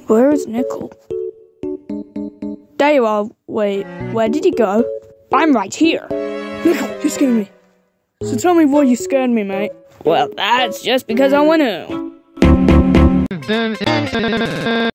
Where is Nickel? There you are. Wait, where did he go? I'm right here. Nickel, you scared me. So tell me why you scared me, mate. Well, that's just because I want to.